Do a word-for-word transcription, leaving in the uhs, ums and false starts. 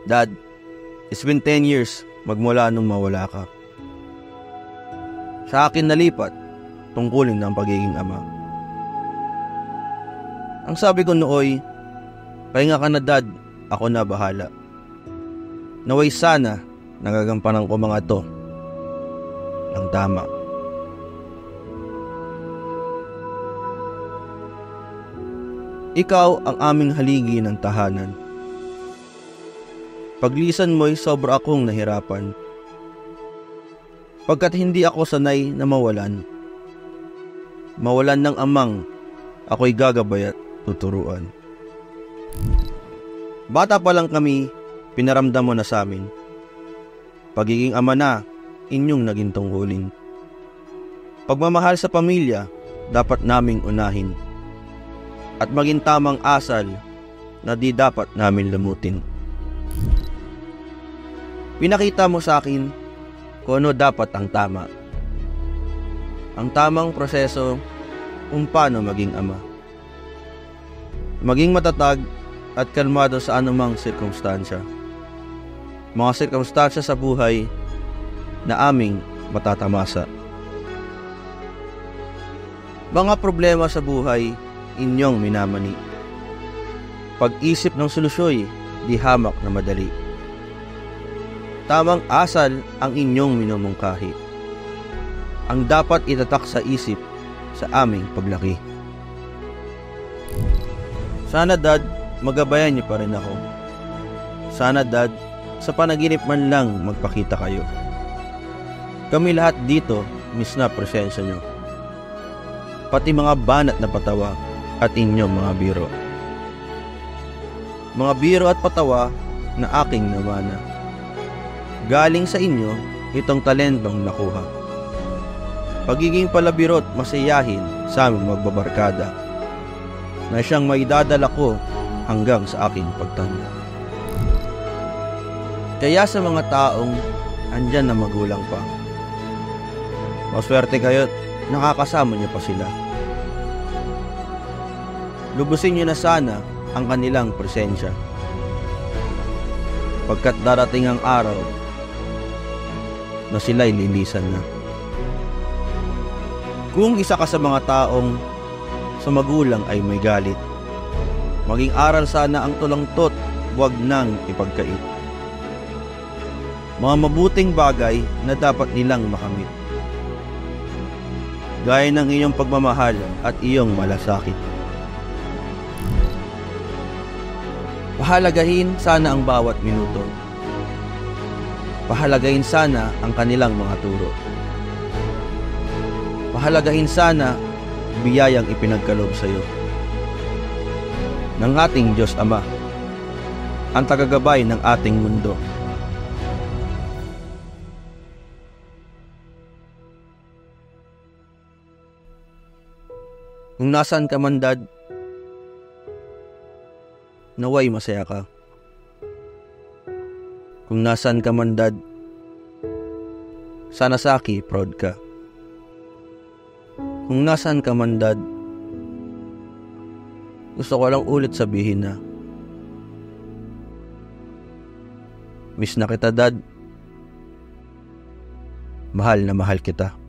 Dad, it's been ten years magmula nung mawala ka. Sa akin nalipat tungkulin ng pagiging ama. Ang sabi ko nooy, pahinga ka na Dad, ako na bahala. Naway sana nagagampanan ko mga to ng tama. Ikaw ang aming haligi ng tahanan. Paglisan mo'y sobra akong nahirapan. Pagkat hindi ako sanay na mawalan. Mawalan ng amang, ako'y gagabay at tuturuan. Bata pa lang kami, pinaramdam mo na sa amin. Pagiging ama na, inyong naging tungkulin. Pagmamahal sa pamilya, dapat naming unahin. At maging tamang asal na di dapat namin lamutin. Pinakita mo sa akin kung ano dapat ang tama. Ang tamang proseso kung paano maging ama. Maging matatag at kalmado sa anumang sirkumstansya. Mga sirkumstansya sa buhay na aming matatamasa. Mga problema sa buhay inyong minamani. Pag-isip ng solusyo'y di hamak na madali. Tamang asal ang inyong minumungkahi. Ang dapat itatak sa isip sa aming paglaki. Sana Dad, magabayan niyo pa rin ako. Sana Dad, sa panaginip man lang magpakita kayo. Kami lahat dito, miss na presensya niyo. Pati mga banat na patawa at inyong mga biro. Mga biro at patawa na aking namana. Galing sa inyo itong talentong nakuha. Pagiging palabirot masayahin sa aming magbabarkada na siyang maidadala ko hanggang sa aking pagtanda. Kaya sa mga taong andyan na magulang pa, maswerte kayo't nakakasama niyo pa sila. Lubusin niyo na sana ang kanilang presensya. Pagkat darating ang araw na sila'y lilisan na. Kung isa ka sa mga taong sa magulang ay may galit, maging aral sana ang tulangtot, huwag nang ipagkait. Mga mabuting bagay na dapat nilang makamit. Gaya ng iyong pagmamahal at iyong malasakit. Pahalagahin sana ang bawat minuto. Pahalagahin sana ang kanilang mga turo. Pahalagahin sana biyayang ipinagkaloob sa iyo ng ating Diyos Ama, ang tagagabay ng ating mundo. Kung nasaan ka man Dad, naway masaya ka. Kung nasaan ka man Dad, sana saki proud ka. Kung nasaan ka man Dad, gusto ko lang ulit sabihin na miss na kita Dad. Mahal na mahal kita.